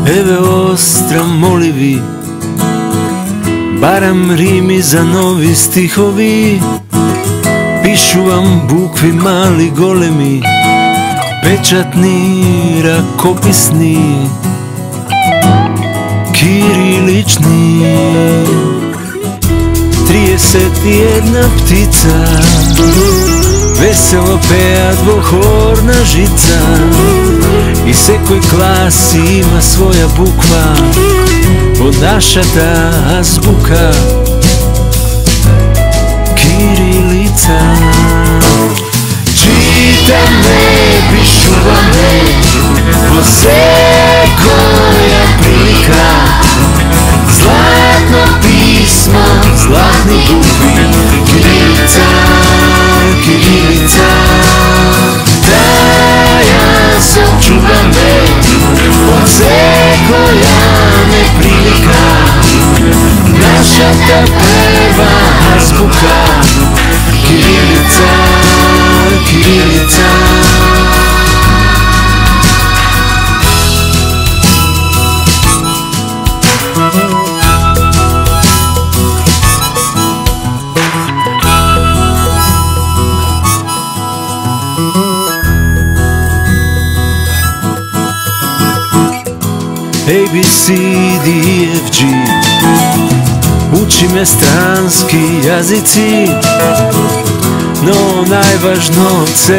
Еве остромоливи, барам рими за нови стихови. Пишу вам букви мали големи, печатни, ракописни, кирилични. 31 птица весело пеат во хорна жица, и секој клас има своја буква во нашата азбука кирилица. Читаме, пишуваме во секоја прилика, златно писмо, златни букви, кирилица, кирилица. Да ја сочуваме од секоја неприлика, нашата прва азбука кирилица, кирилица. A, B, C, D, E, F, G. Učime stranski jazici, no najvažno C,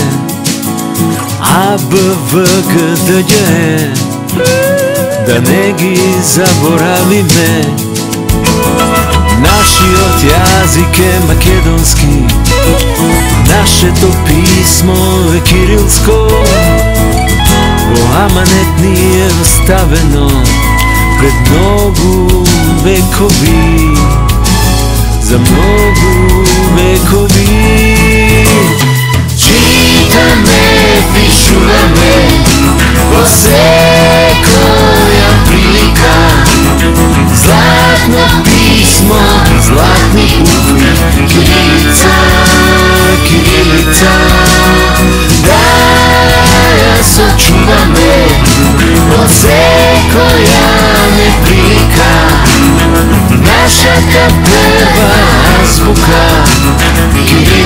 A, B, V, G, D, J. Da ne gi zaboravime, naši od jazike makedonski, naše to pismo je kirilsko. Во аманет ни е оставено пред многу векови, за многу векови. Читаме, пишуваме во секоја прилика, златно писмо, златни букви, кирилица, кирилица. Да ја сочуваме од секоја неприлика, нашата прва азбука кирилица.